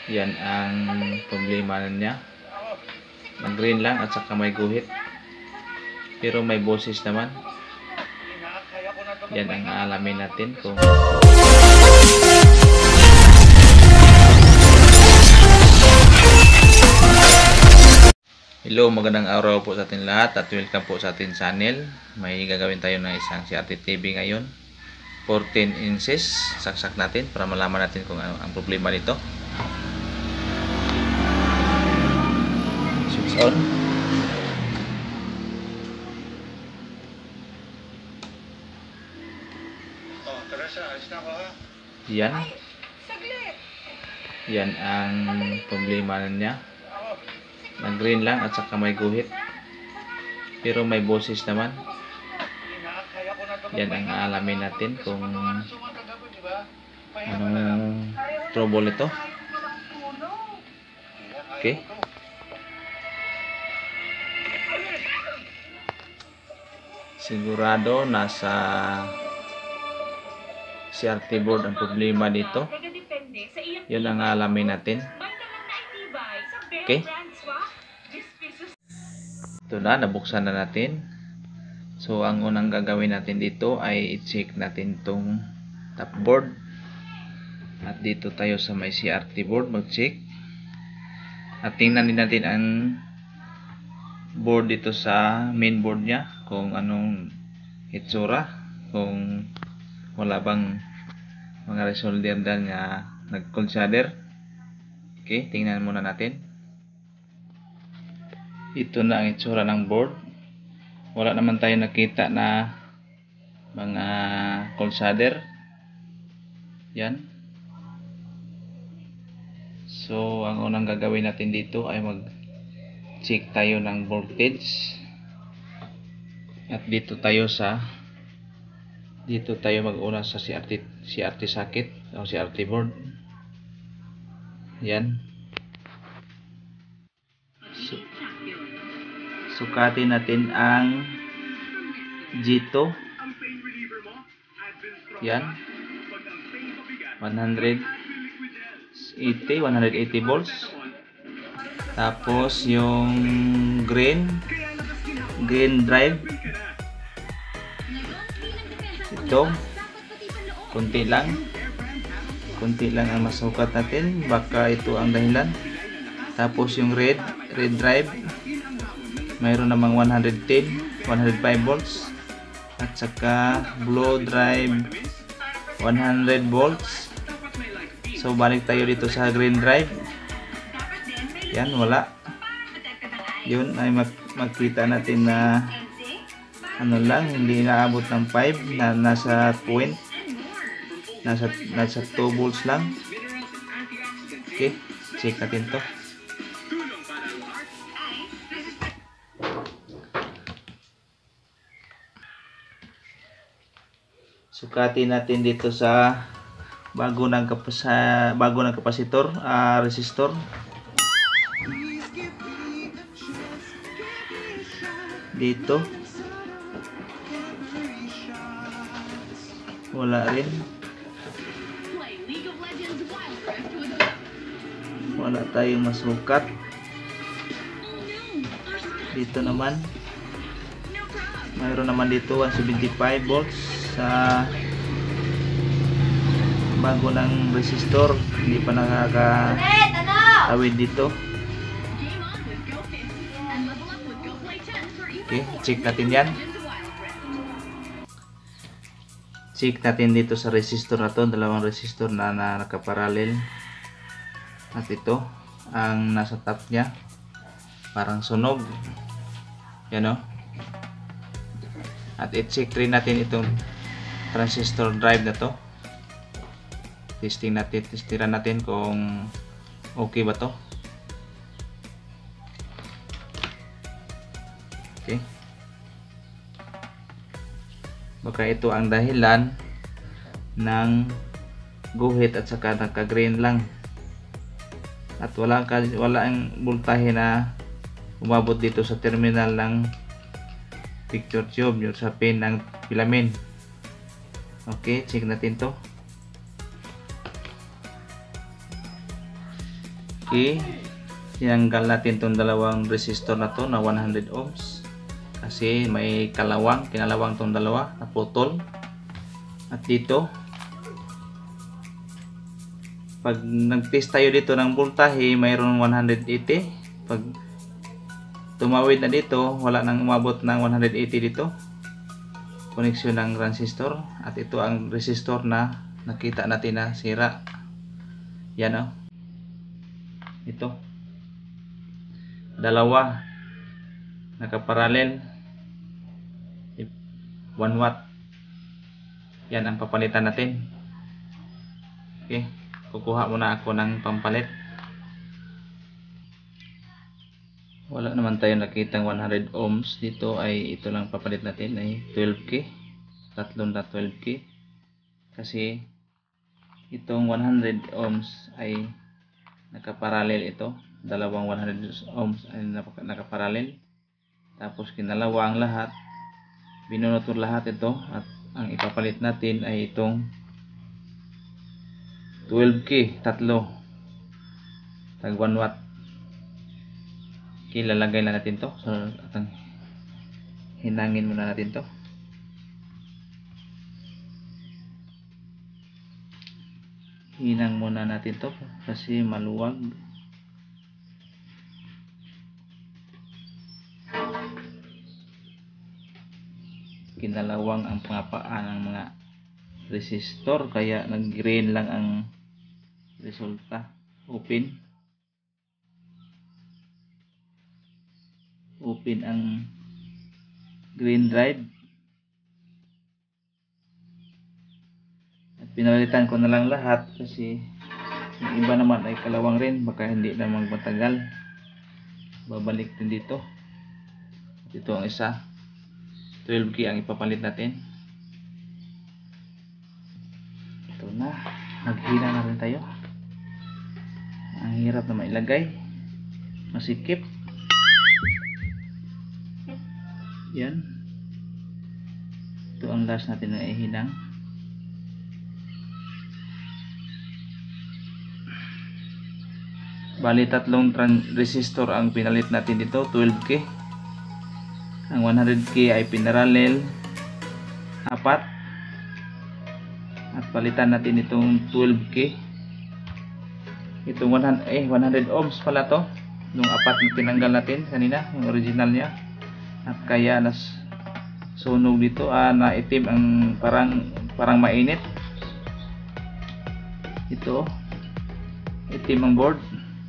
Yan ang problema niya. Mag-green lang at saka may guhit. Pero may boses naman. Yan ang aalamin natin kung hello, magandang araw po sa ating lahat at welcome po sa ating channel. May gagawin tayo ng isang CRT TV ngayon. 14 inches. Saksak natin para malaman natin kung ano ang problema nito. Switch on. Yan. Yan ang problema niya. Mag-green lang at saka may guhit. Pero may boses naman. Yan ang aalamin natin kung anong trouble ito. Okay. Sigurado nasa CRT board ang problema dito. Yun ang aalamin natin. Okay. Ito na, nabuksan na natin. So, ang unang gagawin natin dito ay i-check natin itong top board. At dito tayo sa may CRT board, mag-check. At tingnan din natin ang board dito sa main board niya. Kung anong itsura. Kung wala bang mga resolder dyan na nag-cold solder. Okay, tingnan muna natin. Ito na ang itsura ng board. Wala naman tayo nakita na mga cold solder. Yan. So, ang unang gagawin natin dito ay mag-check tayo ng voltage. At dito tayo mag-una sa CRT socket o CRT board. Yan. Sukatin natin ang G2. Yan. 180 volts. Tapos yung green drive. Ito. Kunti lang ang masukat natin. Baka ito ang dahilan. Tapos yung red drive. Mayroon namang 105 volts at saka blue drive 100 volts. So balik tayo dito sa green drive. Yan, wala. Yun ay makita natin na ano lang, hindi naabot ng 5 na nasa point. Nasa 2 volts lang. Okay, check natin to. Sukatin natin dito sa bago ng kapasitor, resistor. Dito. Wala rin. Wala tayong masukat. Dito naman. Mayroon naman dito 175 volts sa bago ng resistor, hindi pa nakakawid dito. Okay, check natin yan. Check natin dito sa resistor na to, dalawang resistor na nakaparallel. At ito ang nasa top nya, parang sunog. Yan o. At i-check rin natin itong transistor drive na to. Testiran natin kung okay ba to. Okay. Baka ito ang dahilan ng guhit at saka nagka-green lang. At wala ang voltahe na umabot dito sa terminal ng picture tube, yung sa pin ng filament. Okay, check natin to. Okay, tinanggal natin tong dalawang resistor na to na 100 ohms kasi may kinalawang tong dalawa, naputol. At dito, pag nag-test tayo dito ng voltahe, mayroon 180. Pag tumawid na dito, wala nang umabot ng 180 dito. Koneksyon ng transistor. At ito ang resistor na nakita natin na sira. Yan o. Ito. Dalawa. Nakaparallel. 1 watt. Yan ang papalitan natin. Okay. Kukuha muna ako ng pampalit. Wala naman tayo nakitang 100 ohms dito, ay ito lang papalit natin ay 12K. Tatlong na 12K. Kasi itong 100 ohms ay nakaparallel ito. Dalawang 100 ohms ay nakaparallel. Tapos kinalawa ang lahat. Binunot lahat ito at ang ipapalit natin ay itong 12K, tatlo. Tag 1 watt. Okay, lalagay na natin to. So, hinangin muna natin to. Hinang muna natin to kasi maluwag. Kinalawang ang pangapaan ng mga resistor kaya nag-green lang ang resulta. Open ang green drive. At pinalitan ko na lang lahat kasi yung iba naman ay kalawang rin, baka hindi na magmatagal. Babalik din dito. At ito ang isa, 12K ang ipapalit natin. Ito na, maghina na rin tayo. Ang hirap na mailagay, masikip. Yan. Ito ang last natin na ihinang. Bali tatlong resistor ang pinalit natin dito, 12K. Ang 100K ay pinarallel 4. At palitan natin itong 12K. Itong 100 ohms pala to. Yung 4 na tinanggal natin kanina, yung original niya. At kaya sunog dito, na itim ang parang mainit. Ito, itim ang board.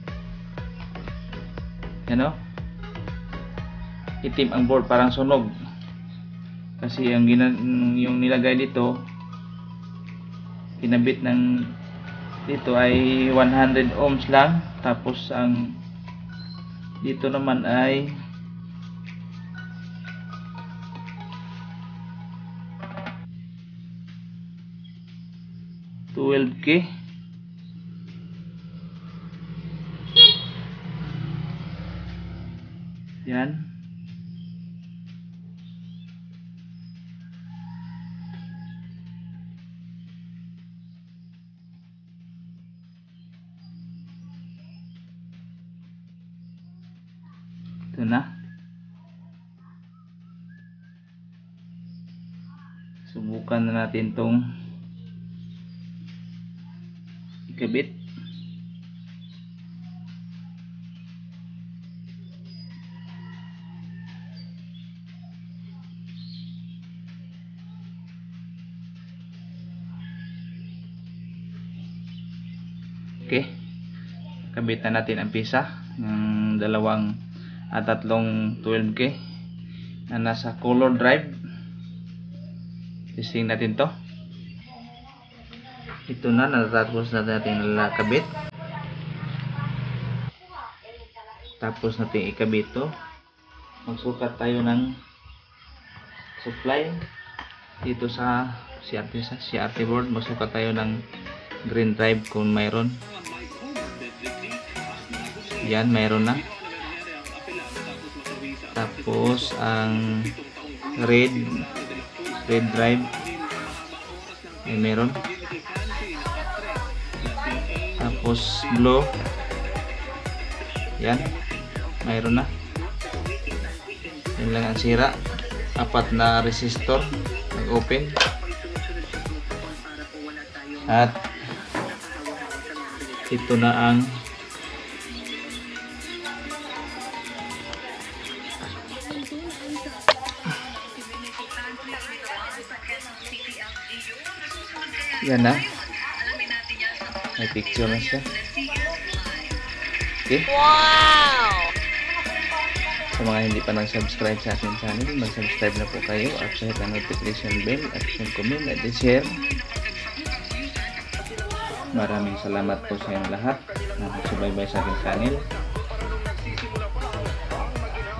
Yan o. Itim ang board, parang sunog. Kasi yung nilagay dito, kinabit ng dito ay 100 ohms lang. Tapos ang dito naman ay 12K. Yan. Ito na. Subukan na natin tong ikabit. Okay, kabitan natin ang pisa ng tatlong 12K na nasa color drive. Testing natin to. Ito na, natapos na natin nakabit. Tapos natin ikabit to. Magsukat tayo ng supply dito sa CRT board. Magsukat tayo ng green drive kung mayroon. Yan, mayroon na. Tapos ang red drive ay meron. Tapos blue Yan, mayroon na. Yun lang ang sira. 4 na resistor nag-open. At ito na ang yan na. May picture na siya. Okay. Wow! Sa mga hindi pa nag-subscribe sa ating channel, mag-subscribe na po kayo at hit ang notification bell at comment at share. Maraming salamat po sa inyong lahat na nagsubaybay sa ating channel.